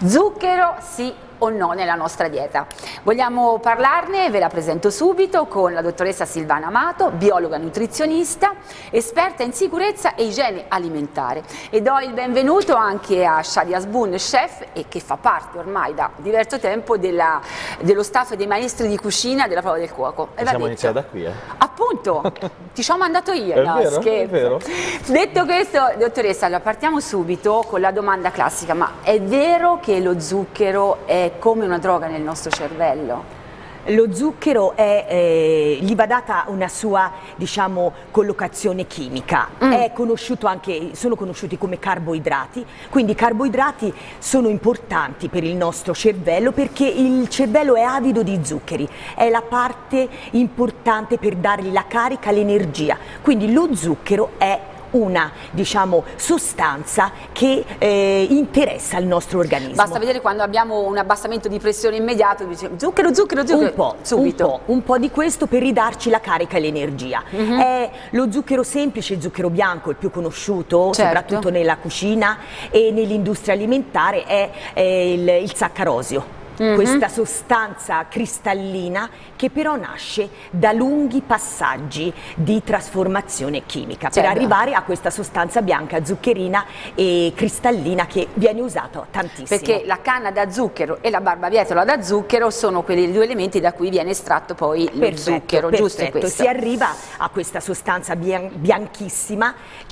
Zucchero sì o no nella nostra dieta? Vogliamo parlarne? Ve la presento subito con la dottoressa Silvana Amato, biologa nutrizionista, esperta in sicurezza e igiene alimentare, e do il benvenuto anche a Shadia Sboon, chef, e che fa parte ormai da diverso tempo dello staff dei maestri di cucina della Prova del Cuoco. Possiamo iniziare da qui, Appunto, ti ci ho mandato io. È no, vero, scherzo. è vero. Detto questo, dottoressa, allora partiamo subito con la domanda classica: ma è vero che lo zucchero è come una droga nel nostro cervello? Lo zucchero gli va data una sua, diciamo, collocazione chimica. È conosciuto anche, sono conosciuti come carboidrati, quindi i carboidrati sono importanti per il nostro cervello perché il cervello è avido di zuccheri, è la parte importante per dargli la carica, l'energia. Quindi lo zucchero è una, diciamo, sostanza che interessa il nostro organismo. Basta vedere quando abbiamo un abbassamento di pressione immediato, diciamo zucchero, zucchero, zucchero, subito. Un po' di questo per ridarci la carica e l'energia. È lo zucchero semplice, il zucchero bianco, il più conosciuto, soprattutto nella cucina e nell'industria alimentare, è il saccarosio. Questa sostanza cristallina che però nasce da lunghi passaggi di trasformazione chimica per arrivare a questa sostanza bianca, zuccherina e cristallina che viene usata tantissimo. Perché la canna da zucchero e la barbabietola da zucchero sono quelli due elementi da cui viene estratto poi lo zucchero, giusto? È questo. Si arriva a questa sostanza bianchissima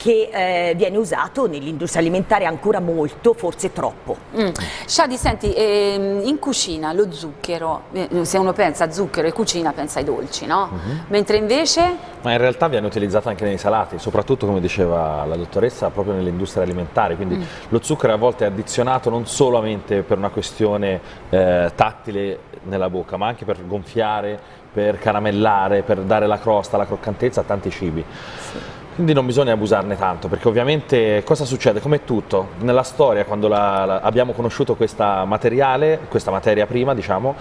che viene usato nell'industria alimentare ancora molto, forse troppo. Shadi, senti, in cucina lo zucchero, se uno pensa a zucchero e cucina pensa ai dolci, no? Mentre invece... Ma in realtà viene utilizzato anche nei salati, soprattutto, come diceva la dottoressa, proprio nell'industria alimentare, quindi lo zucchero a volte è addizionato non solamente per una questione tattile nella bocca, ma anche per gonfiare, per caramellare, per dare la crosta, la croccantezza a tanti cibi. Quindi non bisogna abusarne tanto, perché ovviamente cosa succede? Come tutto, nella storia, quando abbiamo conosciuto questa materia prima, diciamo,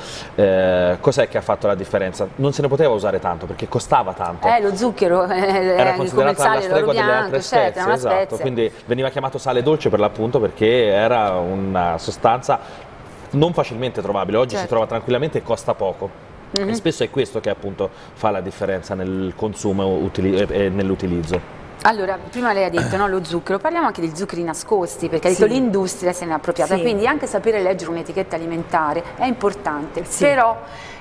cos'è che ha fatto la differenza? Non se ne poteva usare tanto, perché costava tanto. Lo zucchero era considerato alla stregua delle altre spezie, esatto. Spezia. Quindi veniva chiamato sale dolce per l'appunto perché era una sostanza non facilmente trovabile. Oggi si trova tranquillamente e costa poco. E spesso è questo che appunto fa la differenza nel consumo e nell'utilizzo. Allora, prima lei ha detto, no, lo zucchero, parliamo anche di zuccheri nascosti, perché ha detto l'industria se ne è appropriata, quindi anche sapere leggere un'etichetta alimentare è importante, però...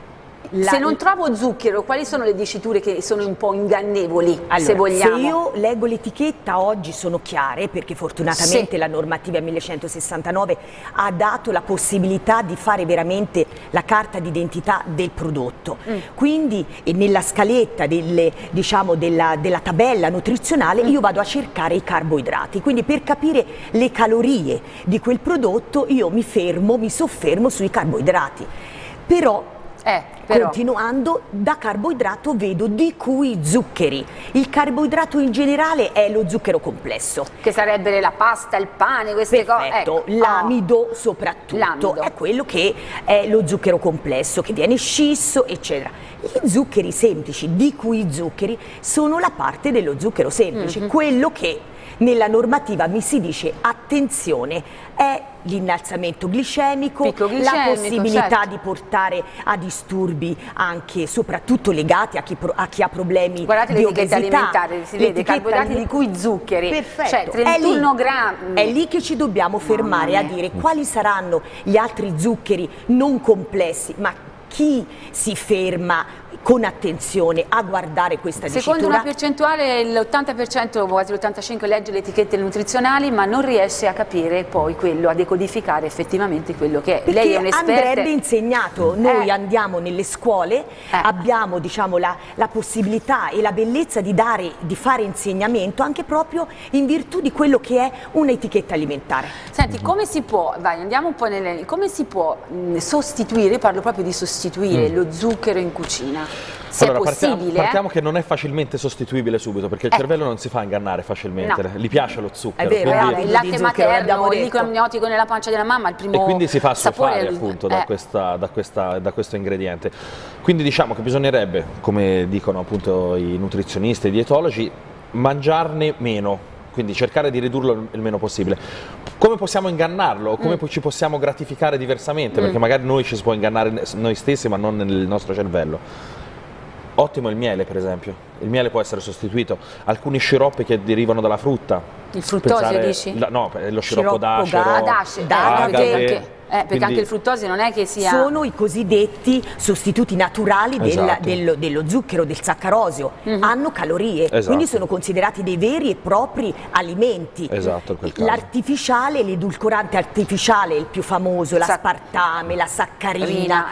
Se non trovo zucchero, quali sono le diciture che sono un po' ingannevoli, se vogliamo? Se io leggo l'etichetta oggi sono chiare, perché fortunatamente la normativa 1169 ha dato la possibilità di fare veramente la carta d'identità del prodotto. Quindi nella scaletta diciamo, della tabella nutrizionale io vado a cercare i carboidrati. Quindi per capire le calorie di quel prodotto io mi soffermo sui carboidrati. Però continuando, da carboidrato vedo di cui zuccheri. Il carboidrato in generale è lo zucchero complesso. Che sarebbe la pasta, il pane, queste cose. Ecco. L'amido soprattutto è quello che è lo zucchero complesso, che viene scisso, eccetera. I zuccheri semplici, di cui zuccheri, sono la parte dello zucchero semplice, quello che nella normativa mi si dice attenzione, è l'innalzamento glicemico, la possibilità di portare a disturbi anche soprattutto legati a chi ha problemi di obesità. Alimentare, si vede carboidrati di cui zuccheri, cioè 31 grammi. È lì che ci dobbiamo fermare a dire quali saranno gli altri zuccheri non complessi, ma chi si ferma con attenzione a guardare questa dicitura? Secondo una percentuale l'80%, quasi l'85% legge le etichette nutrizionali, ma non riesce a capire poi quello, a decodificare effettivamente quello che è. Perché lei è un'esperta. Andrebbe insegnato, noi andiamo nelle scuole, abbiamo, diciamo, la possibilità e la bellezza di fare insegnamento anche proprio in virtù di quello che è un'etichetta alimentare. Senti, come si può, andiamo un po' come si può sostituire, parlo proprio di sostituire lo zucchero in cucina? Se allora, è possibile, partiamo che non è facilmente sostituibile subito, perché il cervello non si fa ingannare facilmente, gli piace lo zucchero. È vero, il latte materno, il liquido amniotico nella pancia della mamma, il primo e quindi si fa assuefare sapore appunto da questo ingrediente. Quindi diciamo che bisognerebbe, come dicono appunto i nutrizionisti e i dietologi, mangiarne meno. quindi cercare di ridurlo il meno possibile. Come possiamo ingannarlo? Come ci possiamo gratificare diversamente? Perché magari noi ci si può ingannare noi stessi, ma non nel nostro cervello. Ottimo il miele, per esempio. Il miele può essere sostituito. Alcuni sciroppi che derivano dalla frutta. Il fruttosio, dici? No, lo sciroppo d'acero, agave. Perché anche il fruttosio non è che sia... Sono i cosiddetti sostituti naturali dello zucchero, del saccarosio. Hanno calorie, quindi sono considerati dei veri e propri alimenti. Esatto, in quel caso. L'artificiale, l'edulcorante artificiale, il più famoso, l'aspartame, la saccarina.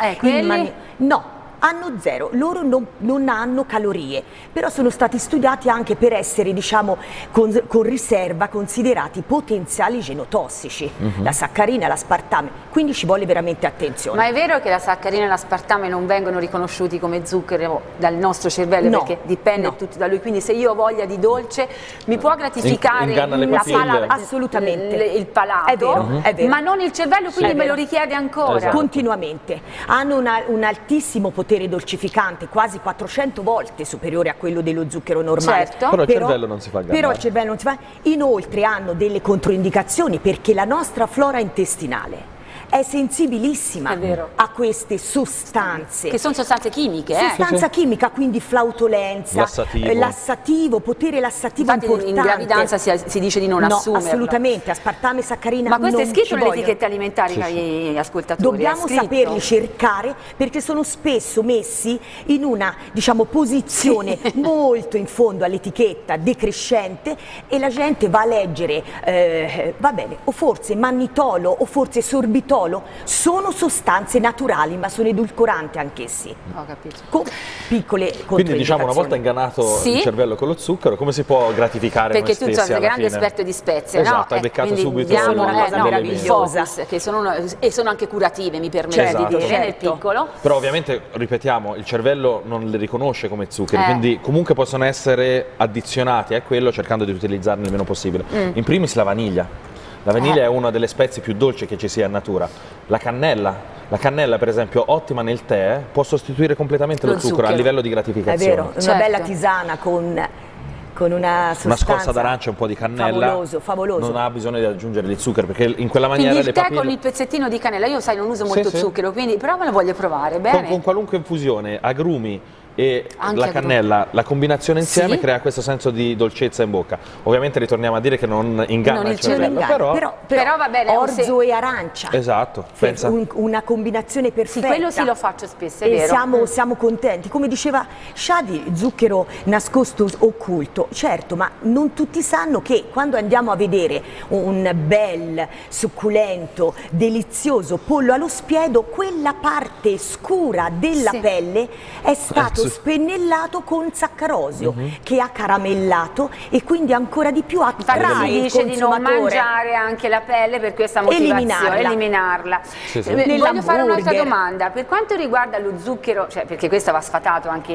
No. Hanno zero, loro non hanno calorie, però sono stati studiati anche per essere, diciamo, con riserva considerati potenziali genotossici, la saccarina, l'aspartame, quindi ci vuole veramente attenzione. Ma è vero che la saccarina e l'aspartame non vengono riconosciuti come zucchero dal nostro cervello, perché dipende tutto da lui, quindi se io ho voglia di dolce mi può gratificare assolutamente il palato, è vero. Ma non il cervello, quindi me lo richiede ancora. Continuamente. Hanno un altissimo potere dolcificante, quasi 400 volte superiore a quello dello zucchero normale. Però il cervello non si fa ingannare. Inoltre hanno delle controindicazioni, perché la nostra flora intestinale è sensibilissima a queste sostanze. Che sono sostanze chimiche. Sostanza chimica, quindi flautolenza, lassativo, potere lassativo. Infatti importante. in gravidanza si dice di non assumerla. Assolutamente, aspartame, saccarina. Ma questo non è scritto nelle vogliono. etichette alimentari, cari ascoltatori? Dobbiamo saperli cercare, perché sono spesso messi in una, diciamo, posizione molto in fondo all'etichetta, decrescente, e la gente va a leggere, va bene, o forse mannitolo o forse sorbitolo. Sono sostanze naturali, ma sono edulcoranti anch'essi. Ho capito. Con piccole Quindi, diciamo, una volta ingannato il cervello con lo zucchero, come si può gratificare perché noi stessi? Perché tu sei un grande esperto di spezie, esatto, hai beccato subito una cosa meravigliosa, che sono anche curative, mi permette di dire, nel piccolo. Però ovviamente, ripetiamo, il cervello non le riconosce come zuccheri, quindi comunque possono essere addizionati a quello, cercando di utilizzarne il meno possibile. In primis la vaniglia. La vaniglia è una delle spezie più dolci che ci sia in natura. La cannella, per esempio, ottima nel tè, può sostituire completamente lo zucchero a livello di gratificazione. È vero, una bella tisana con una scorza d'arancia e un po' di cannella, favoloso. Non ha bisogno di aggiungere il zucchero, perché in quella maniera quindi il tè con il pezzettino di cannella, io sai non uso molto zucchero, quindi però me lo voglio provare, bene. Con qualunque infusione, agrumi e la cannella, la combinazione insieme crea questo senso di dolcezza in bocca. Ovviamente ritorniamo a dire che non inganna il cervello, però va bene, orzo e arancia. Esatto, una combinazione perfetta. Sì, quello sì lo faccio spesso, è vero. Siamo contenti. Come diceva Shadi, zucchero nascosto occulto. Certo, ma non tutti sanno che quando andiamo a vedere un bel, succulento, delizioso pollo allo spiedo, quella parte scura della pelle è stato spennellato con saccarosio, che ha caramellato e quindi ancora di più attrae il dice di non consumatore. mangiare anche la pelle per questa motivazione, eliminarla. Voglio fare un'altra domanda, per quanto riguarda lo zucchero, cioè, perché questo va sfatato anche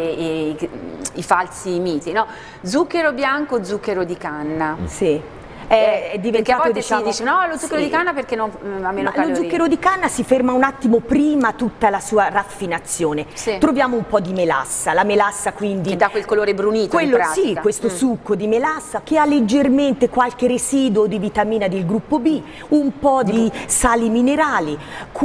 i falsi miti, no? Zucchero bianco, zucchero di canna. Sì. È diventato, perché a volte diciamo, si dice no, lo zucchero di canna perché non ha meno calorie. Lo zucchero di canna si ferma un attimo prima tutta la sua raffinazione. Troviamo un po' di melassa, la melassa quindi che dà quel colore brunito, sì, questo succo di melassa che ha leggermente qualche residuo di vitamina del gruppo B, un po' di sali minerali,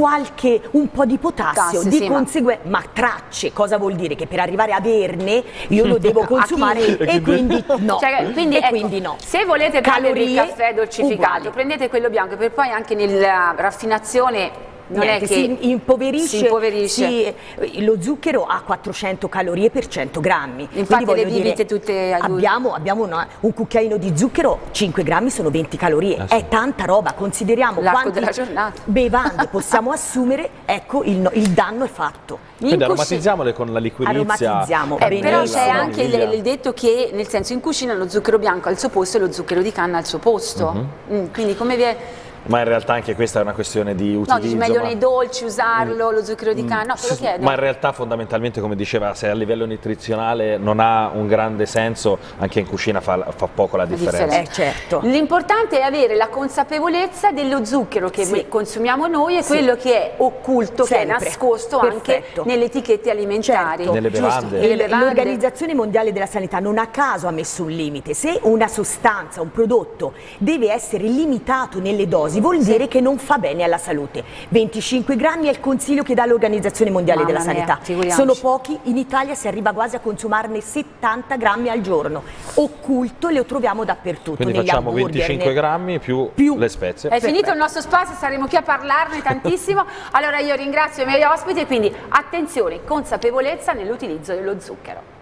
un po' di potassio, di conseguenza, ma tracce. Cosa vuol dire? Che per arrivare a averne io lo devo consumare e quindi no. Quindi no. Se volete calorie, il caffè dolcificato, prendete quello bianco, per poi anche nella raffinazione non è che si impoverisce. Lo zucchero ha 400 calorie per 100 grammi. Infatti le bibite tutte abbiamo un cucchiaino di zucchero, 5 grammi sono 20 calorie, è tanta roba. Consideriamo quante bevande possiamo assumere, ecco il danno è fatto. Quindi aromatizziamole con la liquirizia. Però c'è anche il detto che, nel senso, in cucina lo zucchero bianco al suo posto e lo zucchero di canna al suo posto. Quindi come viene... Ma in realtà anche questa è una questione di utilizzo. No, dici meglio nei dolci usarlo, lo zucchero di canna, no, te lo chiedo. Ma in realtà fondamentalmente, come diceva, se a livello nutrizionale non ha un grande senso, anche in cucina fa poco la differenza. Certo. L'importante è avere la consapevolezza dello zucchero che consumiamo noi e quello che è occulto, che è nascosto anche nelle etichette alimentari. Nelle bevande. L'Organizzazione Mondiale della Sanità non a caso ha messo un limite. Se una sostanza, un prodotto deve essere limitato nelle dosi, vuol dire che non fa bene alla salute. 25 grammi è il consiglio che dà l'Organizzazione Mondiale della Sanità. Sono pochi, in Italia si arriva quasi a consumarne 70 grammi al giorno. Occulto le troviamo dappertutto. Quindi facciamo 25 grammi più le spezie. È finito il nostro spazio, saremo qui a parlarne tantissimo. Allora io ringrazio i miei ospiti e quindi attenzione, consapevolezza nell'utilizzo dello zucchero.